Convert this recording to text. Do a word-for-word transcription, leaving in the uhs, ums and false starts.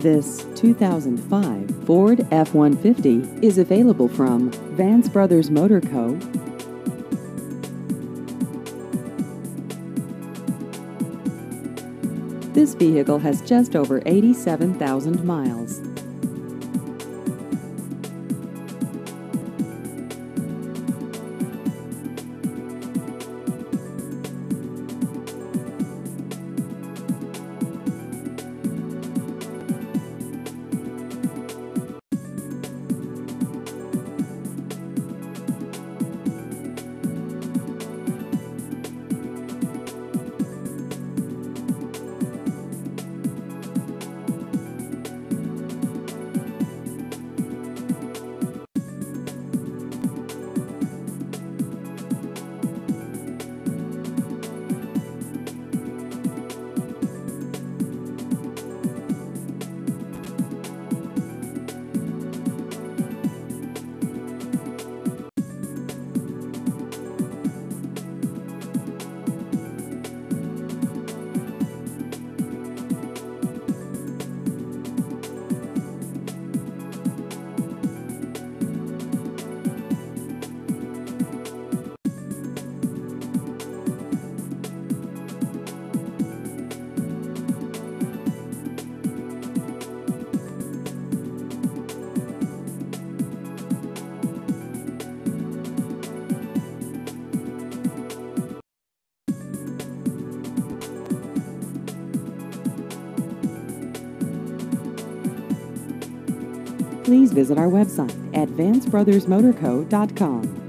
This two thousand five Ford F one fifty is available from Vance Brothers Motor Co. This vehicle has just over eighty-seven thousand miles. Please visit our website at vance brothers motor co dot com.